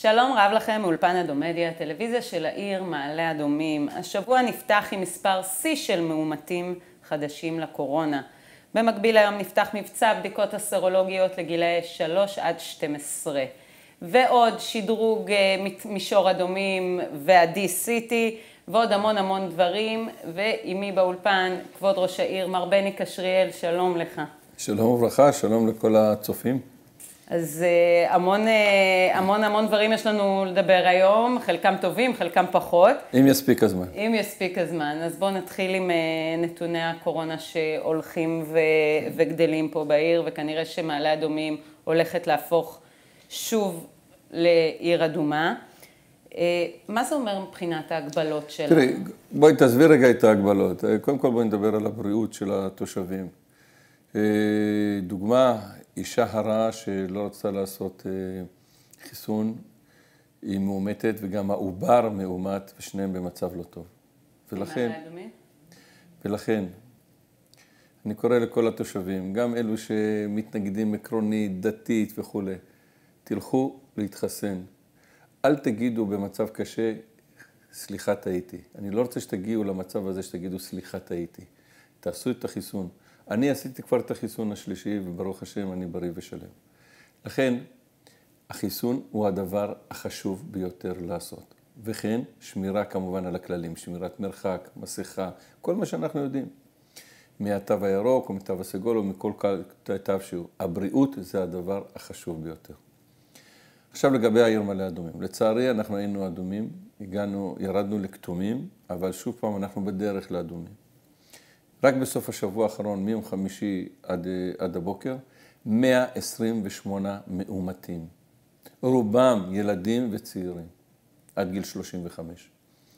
שלום רב לכם מאולפן אדומדיה, הטלוויזיה של העיר מעלה אדומים. השבוע נפתח עם מספר שיא של מאומתים חדשים לקורונה. במקביל היום נפתח מבצע בדיקות הסרולוגיות לגילאי 3 עד 12. ועוד שדרוג מישור אדומים ועדי סיטי, ועוד המון דברים. ועימי באולפן, כבוד ראש העיר, מר בני קשריאל, שלום לך. שלום וברכה, שלום לכל הצופים. אז המון דברים יש לנו לדבר היום, חלקם טובים, חלקם פחות. אם יספיק הזמן. אם יספיק הזמן. אז בואו נתחיל עם נתוני הקורונה שהולכים וגדלים פה בעיר, וכנראה שמעלה אדומים הולכת להפוך שוב לעיר אדומה. מה זה אומר מבחינת ההגבלות שלה? תראי, בואי תסביר רגע את ההגבלות. קודם כל בואי נדבר על הבריאות של התושבים. דוגמה, אישה הרה שלא רצתה לעשות חיסון, היא מאומתת וגם העובר מאומת ושניהם במצב לא טוב. ולכן, אני קורא לכל התושבים, גם אלו שמתנגדים עקרונית, דתית וכו', תלכו להתחסן. אל תגידו במצב קשה, סליחה טעיתי. אני לא רוצה שתגיעו למצב הזה שתגידו סליחה טעיתי. תעשו את החיסון. אני עשיתי כבר את החיסון השלישי, וברוך השם אני בריא ושלם. לכן, החיסון הוא הדבר החשוב ביותר לעשות. וכן, שמירה כמובן על הכללים, שמירת מרחק, מסכה, כל מה שאנחנו יודעים. מהתו הירוק או מתו הסגול או מכל תו שהוא. הבריאות זה הדבר החשוב ביותר. עכשיו לגבי העיר מעלה אדומים. לצערי אנחנו היינו אדומים, ירדנו לכתומים, אבל שוב פעם אנחנו בדרך לאדומים. רק בסוף השבוע האחרון, מיום חמישי עד הבוקר, 128 מאומתים. רובם ילדים וצעירים, עד גיל 35.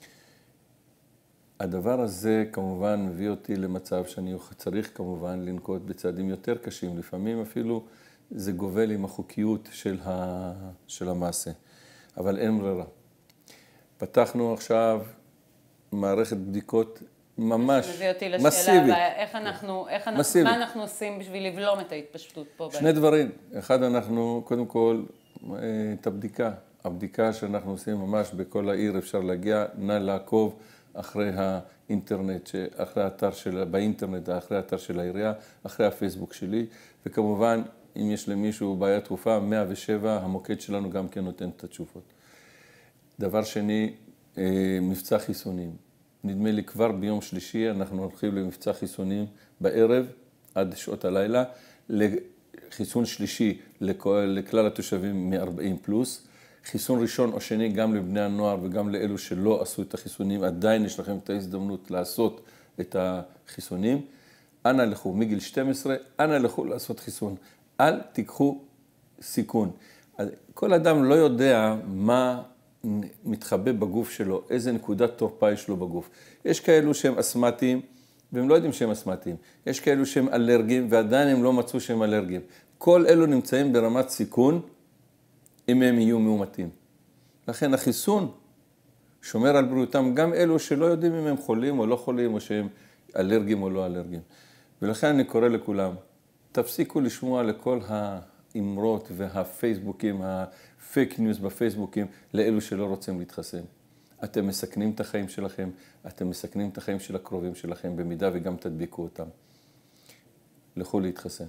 הדבר הזה כמובן מביא אותי למצב שאני צריך כמובן לנקוט בצעדים יותר קשים. לפעמים אפילו זה גובל עם החוקיות של המעשה. אבל אין ברירה. פתחנו עכשיו מערכת בדיקות ממש מביא אותי מסיבית. מה אנחנו עושים בשביל לבלום את ההתפשטות פה? שני דברים. אחד, אנחנו קודם כל את הבדיקה שאנחנו עושים ממש בכל העיר אפשר להגיע, נא לעקוב אחרי האינטרנט, אחרי האתר באינטרנט, אחרי האתר של העירייה, אחרי הפייסבוק שלי, וכמובן אם יש למישהו בעיה דחופה, 107, המוקד שלנו גם כן נותן את התשובות. דבר שני, מבצע חיסונים. נדמה לי כבר ביום שלישי אנחנו הולכים למבצע חיסונים בערב עד שעות הלילה, לחיסון שלישי לכלל התושבים מ-40 פלוס, חיסון ראשון או שני גם לבני הנוער וגם לאלו שלא עשו את החיסונים, עדיין יש לכם את ההזדמנות לעשות את החיסונים. אנא לכו מגיל 12, אנא לכו לעשות חיסון. אל תיקחו סיכון. כל אדם לא יודע מה מתחבא בגוף שלו, איזה נקודת תורפה יש לו בגוף. יש כאלו שהם אסמטיים, והם לא יודעים שהם אסמטיים. יש כאלו שהם אלרגיים, ועדיין הם לא מצאו שהם אלרגיים. כל אלו נמצאים ברמת סיכון, אם הם יהיו מאומתים. לכן החיסון שומר על בריאותם, גם אלו שלא יודעים אם הם חולים או לא חולים, או שהם אלרגיים או לא אלרגיים. ולכן אני קורא לכולם, תפסיקו לשמוע לכל האמרות והפייסבוקים, הפייק ניוז בפייסבוקים, לאלו שלא רוצים להתחסן. אתם מסכנים את החיים שלכם, אתם מסכנים את החיים של הקרובים שלכם, במידה וגם תדביקו אותם. לכו להתחסן.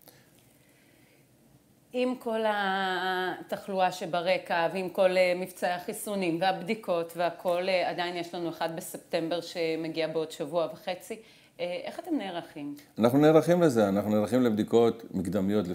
עם כל התחלואה שברקע, ועם כל מבצעי החיסונים והבדיקות והכל, עדיין יש לנו 1 בספטמבר שמגיע בעוד שבוע וחצי. איך אתם נערכים? אנחנו נערכים לזה, אנחנו נערכים לבדיקות מקדמיות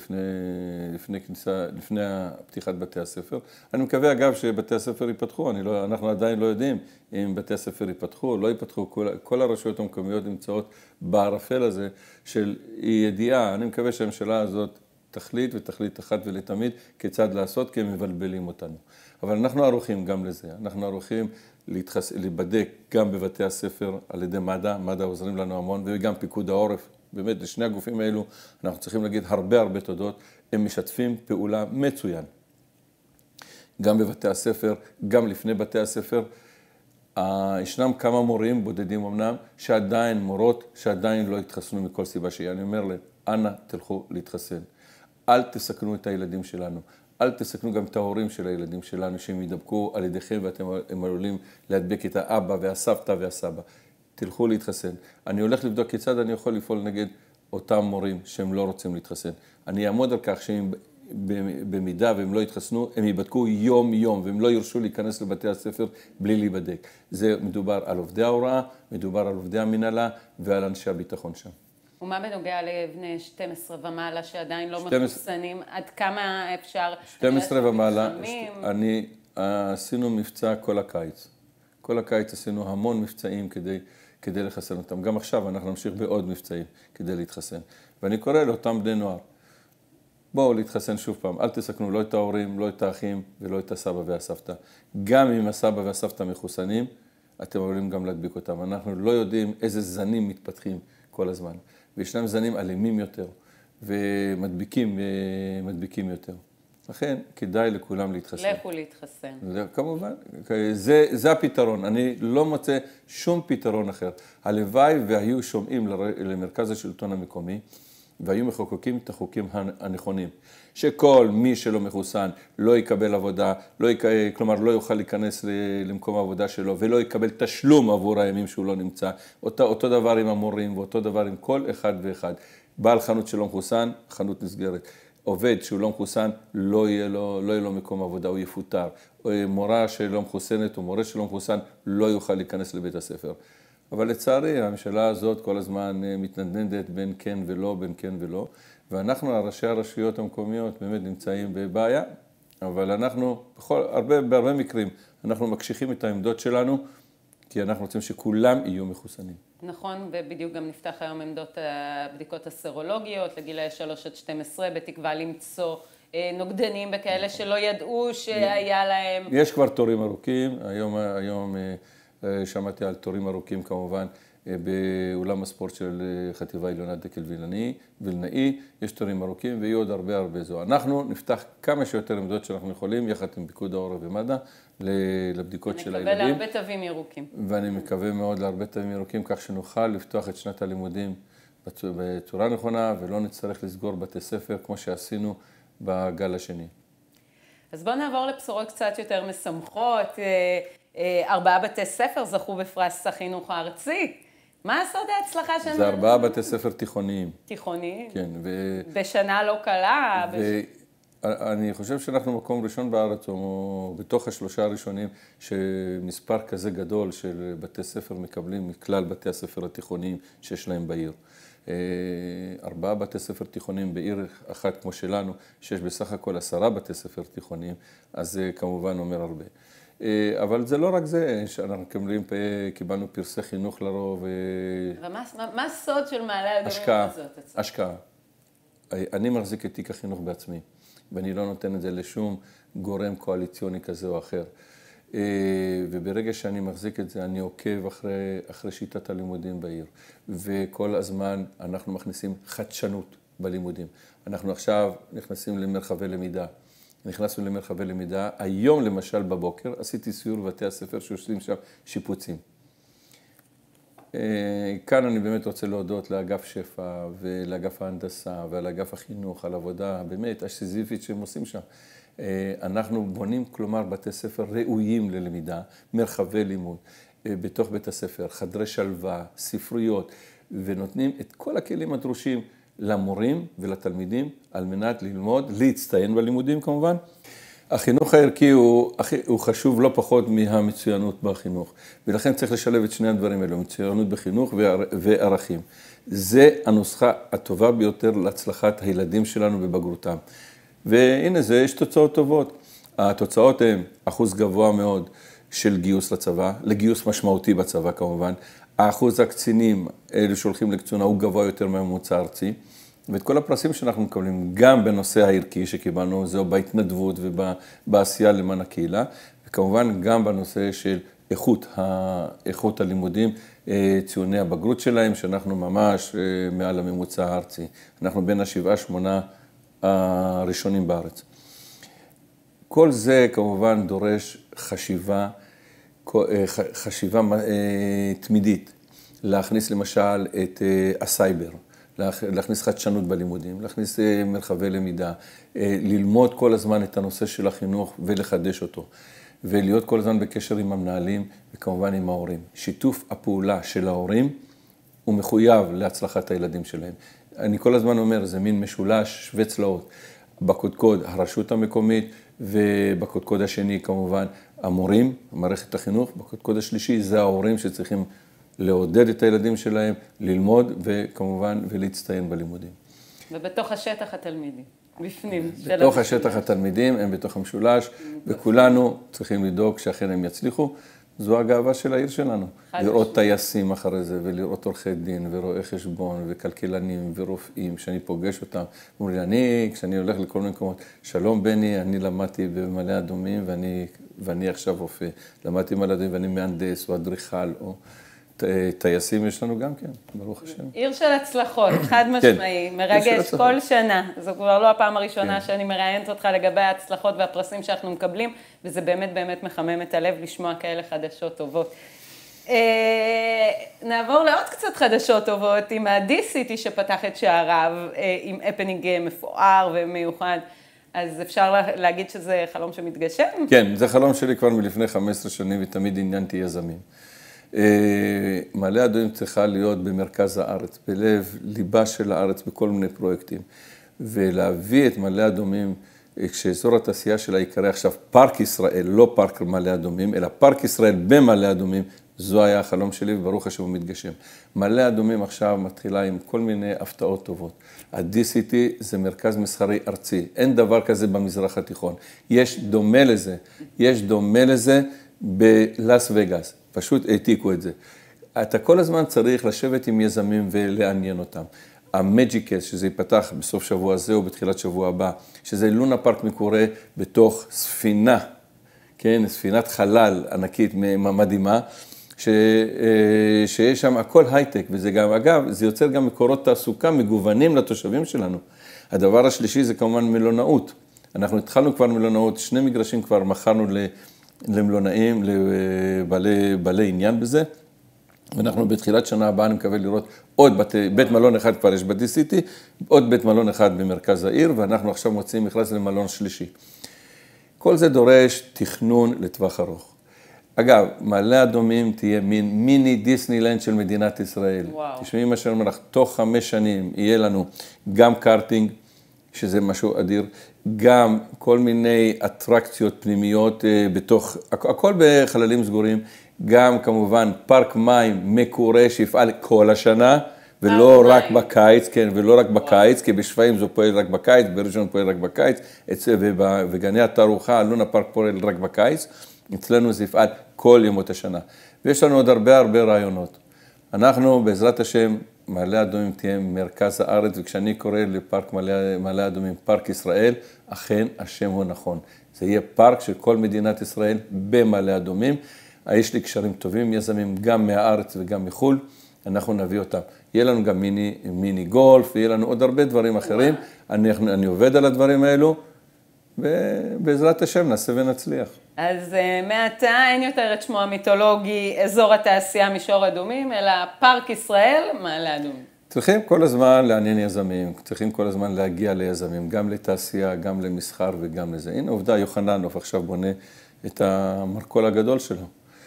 לפני פתיחת בתי הספר. אני מקווה אגב שבתי הספר ייפתחו, אנחנו עדיין לא יודעים אם בתי הספר ייפתחו או לא ייפתחו, כל הרשויות המקומיות נמצאות בערפל הזה של ידיעה. אני מקווה שהממשלה הזאת תחליט ותחליט אחת ולתמיד כיצד לעשות, כי הם מבלבלים אותנו. אבל אנחנו ערוכים גם לזה, אנחנו ערוכים להיבדק גם בבתי הספר על ידי מד"א עוזרים לנו המון, וגם פיקוד העורף. באמת, לשני הגופים האלו אנחנו צריכים להגיד הרבה תודות, הם משתפים פעולה מצוין. גם בבתי הספר, גם לפני בתי הספר, ישנם כמה מורים בודדים אמנם, מורות שעדיין לא התחסנו מכל סיבה שהיא. אני אומר להם, אנא תלכו להתחסן. אל תסכנו את הילדים שלנו. אל תסכנו גם את ההורים של הילדים שלנו, שהם ידבקו על ידיכם ואתם עלולים להדבק את האבא והסבתא והסבא. תלכו להתחסן. אני הולך לבדוק כיצד אני יכול לפעול נגד אותם מורים שהם לא רוצים להתחסן. אני אעמוד על כך שהם במידה והם לא יתחסנו, הם ייבדקו יום-יום, והם לא ירשו להיכנס לבתי הספר בלי להיבדק. זה מדובר על עובדי ההוראה, מדובר על עובדי המנהלה ועל אנשי הביטחון שם. ומה בנוגע לבני 12 ומעלה שעדיין לא מחוסנים? עד כמה אפשר? 12 ומעלה, עשינו מבצע כל הקיץ. כל הקיץ עשינו המון מבצעים כדי לחסן אותם. גם עכשיו אנחנו נמשיך בעוד מבצעים כדי להתחסן. ואני קורא לאותם בני נוער, בואו להתחסן שוב פעם, אל תסכנו לא את ההורים, לא את האחים ולא את הסבא והסבתא. גם אם הסבא והסבתא מחוסנים, אתם יכולים גם להדביק אותם. אנחנו לא יודעים איזה זנים מתפתחים כל הזמן. וישנם זנים אלימים יותר ומדביקים יותר. לכן כדאי לכולם להתחסן. לכו להתחסן. כמובן, זה הפתרון. אני לא מוצא שום פתרון אחר. הלוואי והיו שומעים למרכז השלטון המקומי, והיו מחוקקים את החוקים הנכונים. שכל מי שלא מחוסן לא יקבל עבודה, כלומר לא יוכל להיכנס למקום העבודה שלו, ולא יקבל תשלום עבור הימים שהוא לא נמצא. אותו דבר עם המורים, ואותו דבר עם כל אחד ואחד. בעל חנות שלא מחוסן, חנות נסגרת. עובד שהוא לא מחוסן, לא יהיה לו מקום עבודה, הוא יפוטר. מורה שלא מחוסנת או מורה שלא מחוסן, לא יוכל להיכנס לבית הספר. אבל לצערי, הממשלה הזאת כל הזמן מתנדנדת בין כן ולא, בין כן ולא. ואנחנו, ראשי הרשויות המקומיות, באמת נמצאים בבעיה. אבל אנחנו, בהרבה מקרים, אנחנו מקשיחים את העמדות שלנו, כי אנחנו רוצים שכולם יהיו מחוסנים. נכון, ובדיוק גם נפתח היום עמדות הבדיקות הסרולוגיות לגילאי 3 עד 12, בתקווה למצוא נוגדנים בכאלה שלא ידעו שהיה להם. יש כבר תורים ארוכים, היום שמעתי על תורים ארוכים כמובן, באולם הספורט של חטיבה עליונה דקל וילנאי, יש תורים ארוכים ויהיו עוד הרבה זו. אנחנו נפתח כמה שיותר עמדות שאנחנו יכולים, יחד עם פיקוד העורף ומד"א, לבדיקות של הילדים. נקווה להרבה תווים ירוקים. ואני מקווה מאוד להרבה תווים ירוקים, כך שנוכל לפתוח את שנת הלימודים בצורה נכונה, ולא נצטרך לסגור בתי ספר כמו שעשינו בגל השני. אז בואו נעבור לבשורות קצת יותר משמחות. 4 בתי ספר זכו בפרס החינוך הארצי. מה סוד ההצלחה שלנו? זה 4 בתי ספר תיכוניים. תיכוניים? כן. בשנה לא קלה. אני חושב שאנחנו מקום ראשון בארץ, או בתוך 3 הראשונים, שמספר כזה גדול של בתי ספר מקבלים מכלל בתי הספר התיכוניים שיש להם בעיר. 4 בתי ספר תיכוניים בעיר אחת כמו שלנו, שיש בסך הכל 10 בתי ספר תיכוניים, אז זה כמובן אומר הרבה. אבל זה לא רק זה, שאנחנו קיבלנו פרסי חינוך לרוב. מה הסוד של מעלה אדומים הזאת? השקעה. אני מחזיק את תיק החינוך בעצמי, ואני לא נותן את זה לשום גורם קואליציוני כזה או אחר. וברגע שאני מחזיק את זה, אני עוקב אחרי שיטת הלימודים בעיר. וכל הזמן אנחנו מכניסים חדשנות בלימודים. אנחנו עכשיו נכנסים למרחבי למידה. נכנסנו למרחבי למידה. היום למשל בבוקר עשיתי סיור בבתי הספר שעושים שם שיפוצים. כאן אני באמת רוצה להודות לאגף שפע ולאגף ההנדסה ולאגף החינוך על עבודה באמת הסיזיפית שהם עושים שם. אנחנו בונים, כלומר, בתי ספר ראויים ללמידה, מרחבי לימוד, בתוך בית הספר, חדרי שלווה, ספריות, ונותנים את כל הכלים הדרושים למורים ולתלמידים על מנת ללמוד, להצטיין בלימודים כמובן. החינוך הערכי הוא חשוב לא פחות מהמצוינות בחינוך, ולכן צריך לשלב את שני הדברים האלו, מצוינות בחינוך וערכים. זה הנוסחה הטובה ביותר להצלחת הילדים שלנו בבגרותם. והנה יש תוצאות טובות. התוצאות הן אחוז גבוה מאוד של גיוס לצבא, לגיוס משמעותי בצבא כמובן. האחוז הקצינים, אלו שהולכים לקצונה, הוא גבוה יותר מהממוצע הארצי. ואת כל הפרסים שאנחנו מקבלים, גם בנושא הערכי שקיבלנו, זהו בהתנדבות ובעשייה למען הקהילה, וכמובן גם בנושא של איכות הלימודים, ציוני הבגרות שלהם, שאנחנו ממש מעל הממוצע הארצי. אנחנו בין 7-8 הראשונים בארץ. כל זה כמובן דורש חשיבה תמידית, להכניס למשל את הסייבר, להכניס חדשנות בלימודים, להכניס מרחבי למידה, ללמוד כל הזמן את הנושא של החינוך ולחדש אותו, ולהיות כל הזמן בקשר עם המנהלים וכמובן עם ההורים. שיתוף הפעולה של ההורים הוא מחויב להצלחת הילדים שלהם. אני כל הזמן אומר, זה מין משולש שווה צלעות. בקודקוד הרשות המקומית, ובקודקוד השני כמובן המורים, מערכת החינוך. בקודקוד השלישי זה ההורים שצריכים לעודד את הילדים שלהם, ללמוד וכמובן ולהצטיין בלימודים. ובתוך השטח התלמידים, בפנים. בתוך השטח התלמידים, הם בתוך המשולש, וכולנו צריכים לדאוג שאכן הם יצליחו. זו הגאווה של העיר שלנו. לראות טייסים אחרי זה, ולראות עורכי דין, ורואי חשבון, וכלכלנים, ורופאים, שאני פוגש אותם. אומרים לי, כשאני הולך לכל מיני מקומות, שלום בני, אני למדתי במעלה אדומים, ואני עכשיו רופא. למדתי במעלה אדומים, ואני מהנדס, או אדריכל, או טייסים יש לנו גם כן, ברוך השם. עיר של הצלחות, חד משמעי, מרגש כל שנה. זו כבר לא הפעם הראשונה שאני מראיינת אותך לגבי ההצלחות והפרסים שאנחנו מקבלים, וזה באמת באמת מחמם את הלב לשמוע כאלה חדשות טובות. נעבור לעוד קצת חדשות טובות עם ה-DCT שפתח את שעריו, עם הפנינג מפואר ומיוחד. אז אפשר להגיד שזה חלום שמתגשם? כן, זה חלום שלי כבר מלפני 15 שנים, ותמיד עניינתי יזמים. מעלה אדומים צריכה להיות במרכז הארץ, בלב, ליבה של הארץ, בכל מיני פרויקטים. ולהביא את מעלה אדומים, כשאזור התעשייה שלה יקרא עכשיו פארק ישראל, לא פארק מעלה אדומים, אלא פארק ישראל במעלה אדומים, זו היה החלום שלי, וברוך השם הוא מתגשם. מעלה אדומים עכשיו מתחילה עם כל מיני הפתעות טובות. ה-DCT זה מרכז מסחרי ארצי, אין דבר כזה במזרח התיכון. יש דומה לזה בלאס וגאס. פשוט העתיקו את זה. אתה כל הזמן צריך לשבת עם יזמים ולעניין אותם. המג'יקס, שזה ייפתח בסוף שבוע הזה או בתחילת שבוע הבא, שזה לונה פארק מקורה בתוך ספינה, כן, ספינת חלל ענקית מדהימה, שיש שם הכל הייטק, וזה גם, אגב, זה יוצר גם מקורות תעסוקה מגוונים לתושבים שלנו. הדבר השלישי זה כמובן מלונאות. אנחנו התחלנו כבר מלונאות, 2 מגרשים כבר מכרנו למלונאים, לבעלי עניין בזה, ואנחנו בתחילת שנה הבאה אני מקווה לראות עוד בית מלון אחד כבר יש ב-DCT, עוד בית מלון אחד במרכז העיר, ואנחנו עכשיו מוצאים מכרז למלון שלישי. כל זה דורש תכנון לטווח ארוך. אגב, מעלה אדומים תהיה מין מיני דיסנילנד של מדינת ישראל. תשמעי מה שאני אומר לך, תוך 5 שנים יהיה לנו גם קארטינג, שזה משהו אדיר, גם כל מיני אטרקציות פנימיות בתוך, הכל בחללים סגורים, גם כמובן פארק מים מקורה שיפעל כל השנה, ולא רק בקיץ, כן, ולא רק בקיץ, כי בשפיים זה פועל רק בקיץ, בראשון פועל רק בקיץ, וגני התערוכה, לונה פארק פועל רק בקיץ, אצלנו זה יפעל כל ימות השנה. ויש לנו עוד הרבה רעיונות. אנחנו בעזרת השם, מעלה אדומים תהיה מרכז הארץ, וכשאני קורא לפארק מעלה אדומים, פארק ישראל, אכן השם הוא נכון. זה יהיה פארק של כל מדינת ישראל במעלה אדומים. יש לי קשרים טובים, יזמים גם מהארץ וגם מחול, אנחנו נביא אותם. יהיה לנו גם מיני גולף, ויהיה לנו עוד הרבה דברים אחרים. אני עובד על הדברים האלו, ובעזרת השם נעשה ונצליח. אז מעתה אין יותר את שמו המיתולוגי, אזור התעשייה מישור אדומים, אלא פארק ישראל, מעלה אדומים. צריכים כל הזמן לעניין יזמים, צריכים כל הזמן להגיע ליזמים, גם לתעשייה, גם למסחר וגם לזה. הנה עובדה, יוחננוף עכשיו בונה את המרכול הגדול שלו.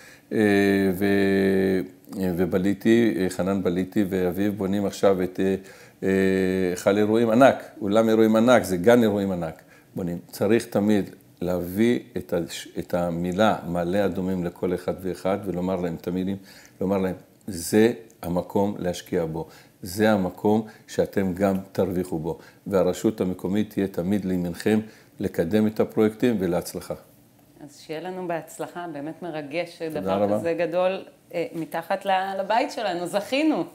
ובליטי, חנן בליטי ואביב בונים עכשיו את חל אירועים ענק, אולם אירועים ענק, זה גן אירועים ענק. בונים. צריך תמיד להביא את המילה מעלה אדומים לכל אחד ואחד, ולומר להם תמידים, לומר להם, זה המקום להשקיע בו, זה המקום שאתם גם תרוויחו בו, והרשות המקומית תהיה תמיד לימינכם לקדם את הפרויקטים ולהצלחה. אז שיהיה לנו בהצלחה, באמת מרגש, דבר כזה גדול מתחת לבית שלנו, זכינו.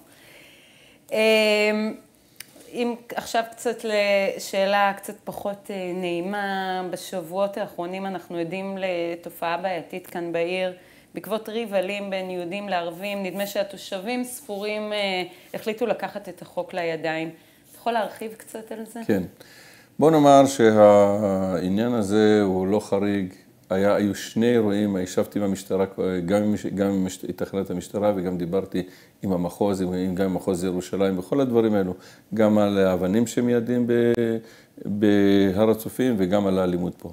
אם עכשיו קצת לשאלה קצת פחות נעימה, בשבועות האחרונים אנחנו עדים לתופעה בעייתית כאן בעיר, בעקבות ריב אלים בין יהודים לערבים, נדמה שהתושבים ספורים החליטו לקחת את החוק לידיים. אתה יכול להרחיב קצת על זה? כן. בוא נאמר שהעניין הזה הוא לא חריג, היו שני אירועים, ישבתי עם המשטרה, גם עם תחנת המשטרה וגם דיברתי עם המחוז, גם עם מחוז ירושלים, בכל הדברים האלו, גם על האבנים שמיידים בהר הצופים וגם על האלימות פה.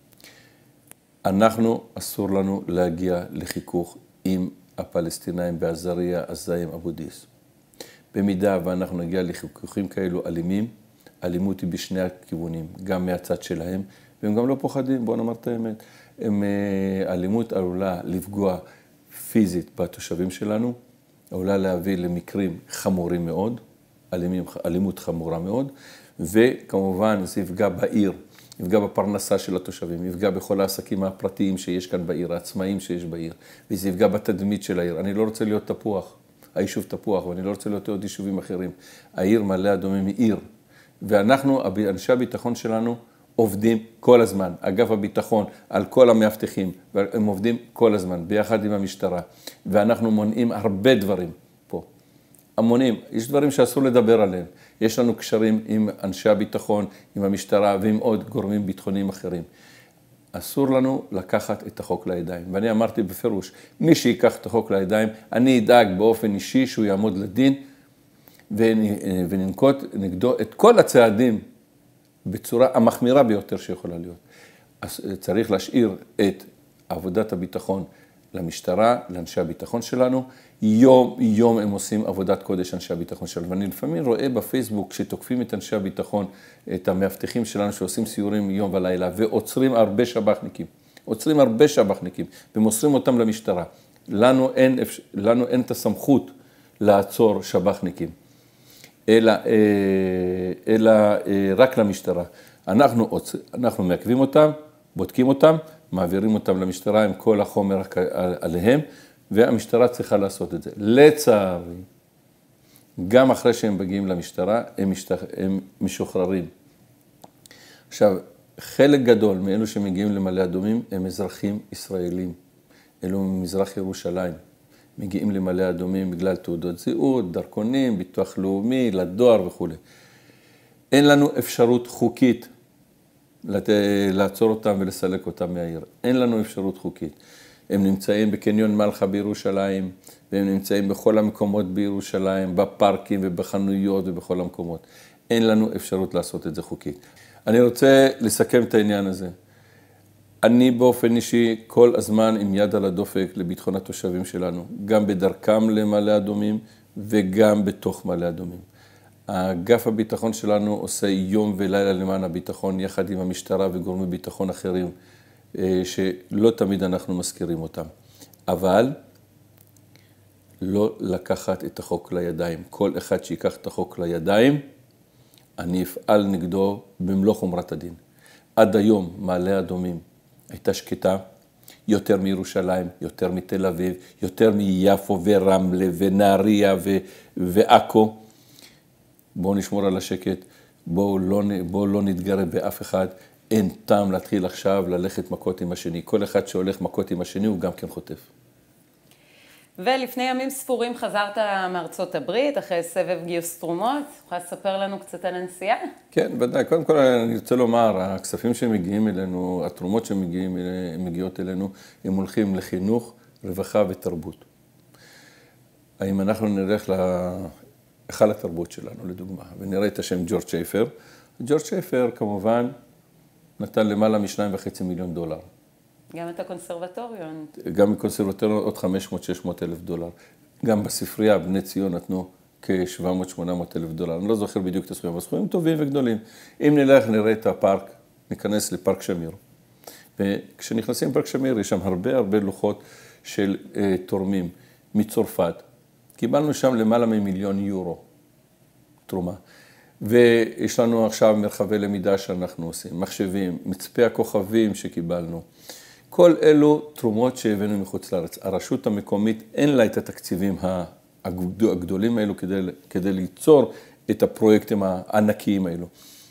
אנחנו, אסור לנו להגיע לחיכוך עם הפלסטינאים בעזריה, עזיים, אבו דיס. במידה ואנחנו נגיע לחיכוכים כאלו אלימים, אלימות היא בשני הכיוונים, גם מהצד שלהם, והם גם לא פוחדים, בואו נאמר את האמת. אלימות עלולה לפגוע פיזית בתושבים שלנו, עלולה להביא למקרים חמורים מאוד, אלימות חמורה מאוד, וכמובן זה יפגע בעיר, יפגע בפרנסה של התושבים, יפגע בכל העסקים הפרטיים שיש כאן בעיר, העצמאים שיש בעיר, וזה יפגע בתדמית של העיר. אני לא רוצה להיות תפוח, היישוב תפוח, ואני לא רוצה להיות עוד יישובים אחרים. העיר מעלה אדומים היא עיר, ואנחנו, אנשי הביטחון שלנו, עובדים כל הזמן, אגף הביטחון, על כל המאבטחים, הם עובדים כל הזמן, ביחד עם המשטרה, ואנחנו מונעים הרבה דברים פה. המונים, יש דברים שאסור לדבר עליהם, יש לנו קשרים עם אנשי הביטחון, עם המשטרה ועם עוד גורמים ביטחוניים אחרים. אסור לנו לקחת את החוק לידיים, ואני אמרתי בפירוש, מי שיקח את החוק לידיים, אני אדאג באופן אישי שהוא יעמוד לדין, וננקוט נגדו את כל הצעדים, בצורה המחמירה ביותר שיכולה להיות. אז צריך להשאיר את עבודת הביטחון למשטרה, לאנשי הביטחון שלנו. יום הם עושים עבודת קודש אנשי הביטחון שלנו. ואני לפעמים רואה בפייסבוק שתוקפים את אנשי הביטחון, את המאבטחים שלנו שעושים סיורים יום ולילה, ועוצרים הרבה שב"חניקים. עוצרים הרבה שב"חניקים ומוסרים אותם למשטרה. לנו אין את הסמכות לעצור שב"חניקים. אלא רק למשטרה. אנחנו מעכבים אותם, בודקים אותם, מעבירים אותם למשטרה עם כל החומר עליהם, והמשטרה צריכה לעשות את זה. לצערי, גם אחרי שהם מגיעים למשטרה, הם משוחררים. עכשיו, חלק גדול מאלו שמגיעים למעלה אדומים הם אזרחים ישראלים. אלו ממזרח ירושלים. מגיעים למעלה אדומים בגלל תעודות זהות, דרכונים, ביטוח לאומי, לדואר וכו'. אין לנו אפשרות חוקית לעצור אותם ולסלק אותם מהעיר. אין לנו אפשרות חוקית. הם נמצאים בקניון מלכה בירושלים, והם נמצאים בכל המקומות בירושלים, בפארקים ובחנויות ובכל המקומות. אין לנו אפשרות לעשות את זה חוקית. אני רוצה לסכם את העניין הזה. אני באופן אישי כל הזמן עם יד על הדופק לביטחון התושבים שלנו, גם בדרכם למעלה אדומים וגם בתוך מעלה אדומים. האגף הביטחון שלנו עושה יום ולילה למען הביטחון, יחד עם המשטרה וגורמי ביטחון אחרים, שלא תמיד אנחנו מזכירים אותם. אבל לא לקחת את החוק לידיים. כל אחד שיקח את החוק לידיים, אני אפעל נגדו במלוא חומרת הדין. עד היום מעלה אדומים הייתה שקטה, יותר מירושלים, יותר מתל אביב, יותר מיפו ורמלה ונהריה ועכו. בואו נשמור על השקט, בואו לא נתגרה באף אחד. אין טעם להתחיל עכשיו ללכת מכות עם השני. כל אחד שהולך מכות עם השני הוא גם כן חוטף. ולפני ימים ספורים חזרת מארצות הברית, אחרי סבב גיוס תרומות. יכולה לספר לנו קצת על הנסיעה? כן, ודאי. קודם כל אני רוצה לומר, הכספים שמגיעים אלינו, התרומות שמגיעות אלינו, הם הולכים לחינוך, רווחה ותרבות. האם אנחנו נלך להיכל התרבות שלנו, לדוגמה, ונראה את השם ג'ורג' שייפר. ג'ורג' שייפר כמובן נתן למעלה $2.5 מיליון. גם את הקונסרבטוריון. גם הקונסרבטוריון עוד $500,000-600,000. גם בספרייה בני ציון נתנו כ$700,000-800,000. אני לא זוכר בדיוק את הסכומים, אבל סכומים טובים וגדולים. אם נלך נראה את הפארק, ניכנס לפארק שמיר. וכשנכנסים לפארק שמיר יש שם הרבה לוחות של תורמים מצרפת. קיבלנו שם למעלה מ1,000,000 תרומה. ויש לנו עכשיו מרחבי למידה שאנחנו עושים, מחשבים, מצפי הכוכבים שקיבלנו. כל אלו תרומות שהבאנו מחוץ לארץ. הרשות המקומית אין לה את התקציבים הגדולים האלו כדי ליצור את הפרויקטים הענקיים האלו.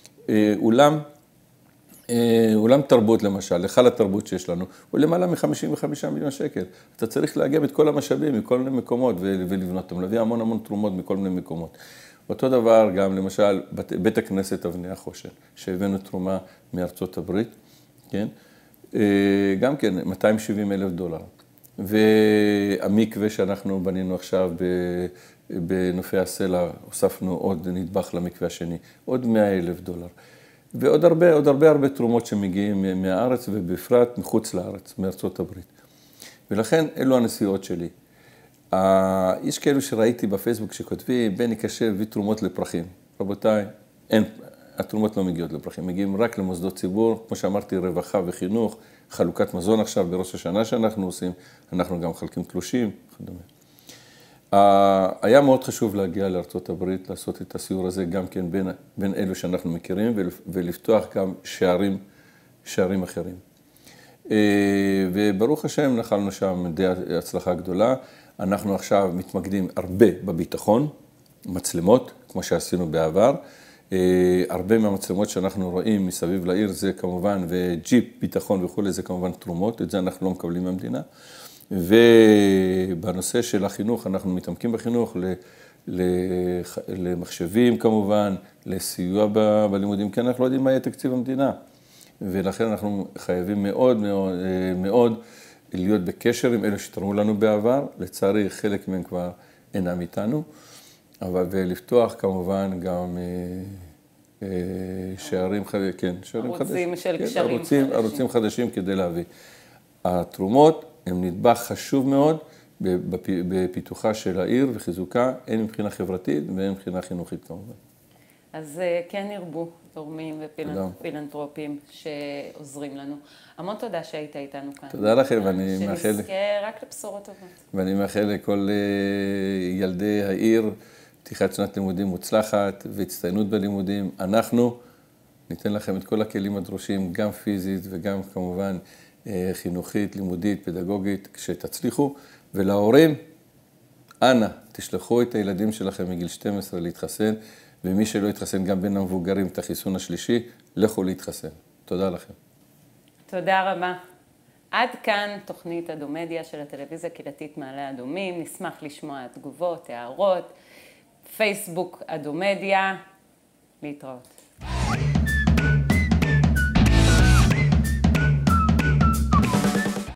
אולם תרבות למשל, היכל התרבות שיש לנו, הוא למעלה מ$55 מיליון. אתה צריך לאגם את כל המשאבים מכל מיני מקומות ולבנות אותם, להביא המון תרומות מכל מיני מקומות. אותו דבר גם למשל בית הכנסת אבני החושן, שהבאנו תרומה מארצות הברית, כן? גם כן, $270,000. והמקווה שאנחנו בנינו עכשיו בנופי הסלע, הוספנו עוד נדבך למקווה השני, עוד $100,000. ועוד הרבה תרומות שמגיעים מהארץ, ובפרט מחוץ לארץ, מארצות הברית. ולכן אלו הנסיעות שלי. יש כאלו שראיתי בפייסבוק שכותבים, בני קשה הביא תרומות לפרחים. רבותיי, התרומות לא מגיעות לפרחים, מגיעים רק למוסדות ציבור, כמו שאמרתי, רווחה וחינוך, חלוקת מזון עכשיו בראש השנה שאנחנו עושים, אנחנו גם חלקים תלושים, וכדומה. היה מאוד חשוב להגיע לארצות הברית, לעשות את הסיור הזה גם כן בין אלו שאנחנו מכירים, ולפתוח גם שערים אחרים. וברוך השם נחלנו שם די הצלחה גדולה. אנחנו עכשיו מתמקדים הרבה בביטחון, מצלמות, כמו שעשינו בעבר. הרבה מהמצלמות שאנחנו רואים מסביב לעיר זה כמובן, וג'יפ, ביטחון וכו', זה כמובן תרומות, את זה אנחנו לא מקבלים מהמדינה. ובנושא של החינוך, אנחנו מתעמקים בחינוך למחשבים כמובן, לסיוע בלימודים, כי אנחנו לא יודעים מה יהיה תקציב המדינה. ולכן אנחנו חייבים מאוד להיות בקשר עם אלה שתרמו לנו בעבר, לצערי חלק מהם כבר אינם איתנו, אבל ולפתוח כמובן גם שערים חדשים. ערוצים של קשרים חדשים. ערוצים חדשים כדי להביא. התרומות הם נדבך חשוב מאוד בפיתוחה של העיר וחיזוקה, הן מבחינה חברתית והן מבחינה חינוכית כמובן. אז כן ירבו תורמים ופילנטרופים שעוזרים לנו. המון תודה שהיית איתנו כאן. תודה לכם, ואני מאחל... שנזכה רק לבשורות טובות. ואני מאחל לכל ילדי העיר פתיחת שנת לימודים מוצלחת והצטיינות בלימודים. אנחנו ניתן לכם את כל הכלים הדרושים, גם פיזית וגם כמובן חינוכית, לימודית, פדגוגית, כשתצליחו. ולהורים, אנא, תשלחו את הילדים שלכם מגיל 12 להתחסן, ומי שלא יתחסן גם בין המבוגרים את החיסון השלישי, לכו להתחסן. תודה לכם. תודה רבה. עד כאן תוכנית אדומדיה של הטלוויזיה הקהילתית מעלה אדומים. נשמח לשמוע תגובות, הערות, פייסבוק אדומדיה. להתראות.